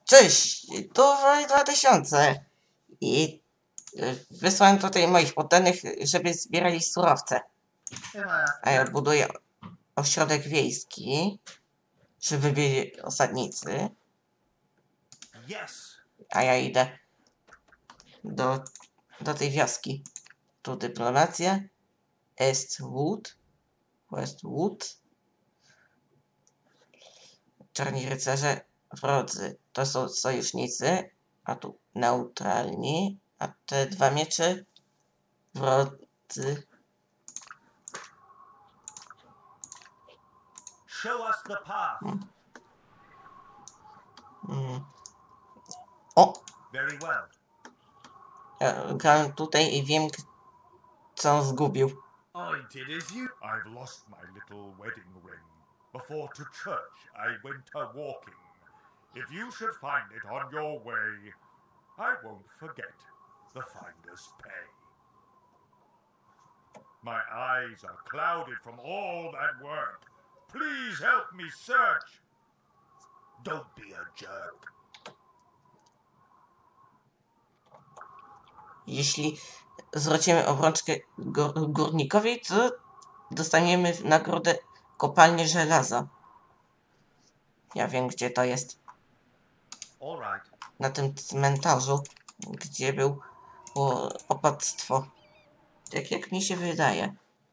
Cześć, tu Woj 2000 i wysłałem tutaj moich poddanych, żeby zbierali surowce. A ja buduję ośrodek wiejski, żeby byli osadnicy. A ja idę do tej wioski. Tu dyplomacja. Westwood. Czarni rycerze, wrodzy. To są sojusznicy, a tu neutralni. A te dwa miecze, wrodzy. Show us the path. O! Very well. Ja grałem tutaj i wiem, co on zgubił. I did as you. I've lost my little wedding ring. Before to church I went a walking. If you should find it on your way, I won't forget the finder's pay. My eyes are clouded from all that work. Please help me search. Don't be a jerk. Jeśli zwrócimy obrączkę górnikowi, to dostaniemy w nagrodę kopalnię żelaza. Ja wiem, gdzie to jest. Na tym cmentarzu, gdzie było opactwo. Tak jak mi się wydaje.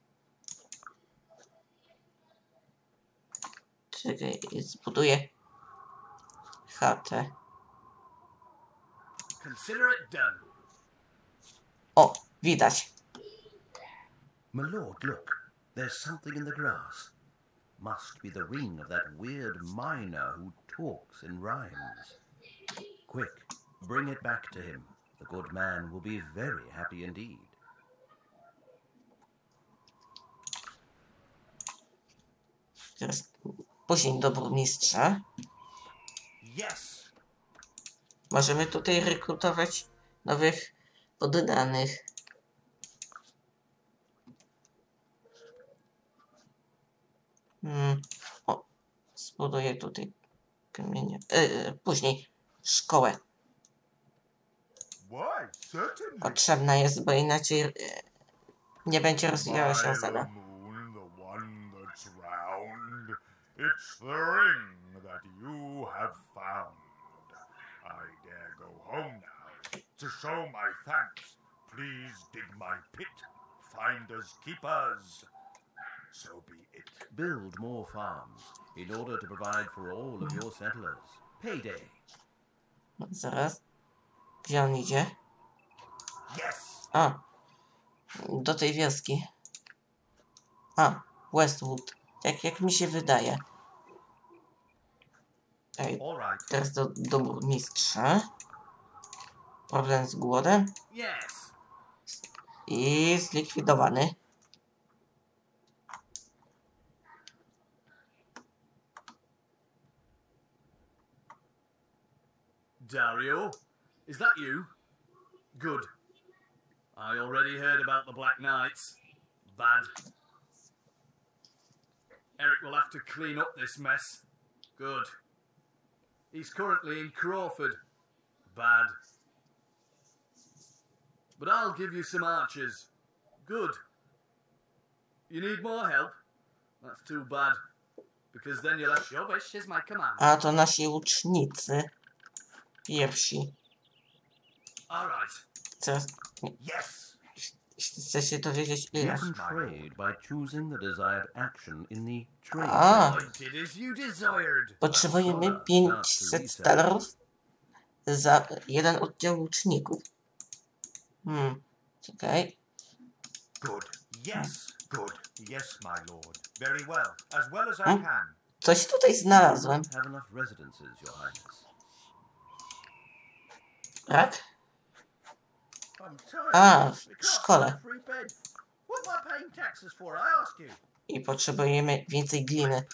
Czekaj, zbuduję chatę. O, widać. My lord, look. There's something in the grass. Must be the ring of that weird miner who talks in rhymes. Quick, bring it back to him. The good man will be very happy indeed. Teraz później do burmistrza. Yes. Możemy tutaj rekrutować nowych poddanych. O, zbuduję tutaj kamienie. Później szkołę. Potrzebna jest, bo inaczej nie będzie rozwijała się osada. It's the ring that you have found. I dare go home now. To show my thanks, please dig my pit. Finders keepers. So be it. Build more farms in order to provide for all of your settlers. Payday. Zaraz. Gdzie on idzie? Yes. A. Do tej wioski. A. Westwood. Tak jak mi się wydaje. Ej, teraz do burmistrza. Problem z głodem. I zlikwidowany. Dario, is that you? Good. I already heard about the Black Knights. Bad. Eric will have to clean up this mess. Good. He's currently in Crawford. Bad. But I'll give you some archers. Good. You need more help? That's too bad. Because then you'll have... Your wish is my command. A to nasi łucznicy. Pierwsi. All right. Teraz... Yes. Chcę się dowiedzieć ile. You can trade by choosing the desired action in the trade. A. I did as you desired. Potrzebujemy 500 talerów za jeden oddział łuczników. Czekaj. Good. Yes. Good. Yes, my lord. Very well as I can. Coś tutaj znalazłem. Have enough residences, your highness. Tak? A, w szkole. I potrzebujemy więcej gliny.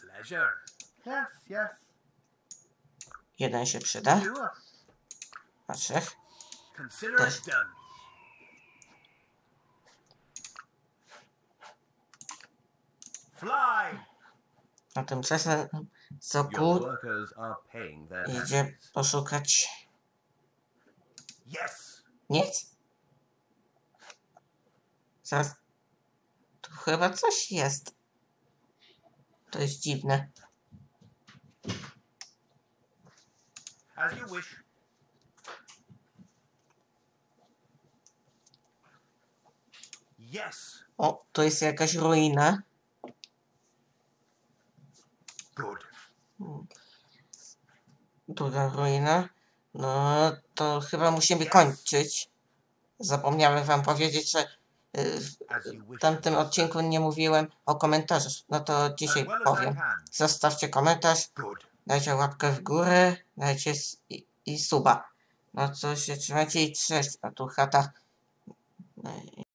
Jeden się przyda. A trzech. Też. A tymczasem Your Soku workers are paying their idzie taxes. poszukać. Yes. Nic? Zaraz. Tu chyba coś jest. To jest dziwne. As you wish. Yes. O, to jest jakaś ruina. Good. Druga ruina. No, to chyba musimy kończyć. Zapomniałem wam powiedzieć, że As you w wish. tamtym odcinku nie mówiłem o komentarzach. No to dzisiaj As well as I powiem. can. Zostawcie komentarz, Good. dajcie łapkę w górę, dajcie i suba. No to się trzymajcie i cześć. A tu chata.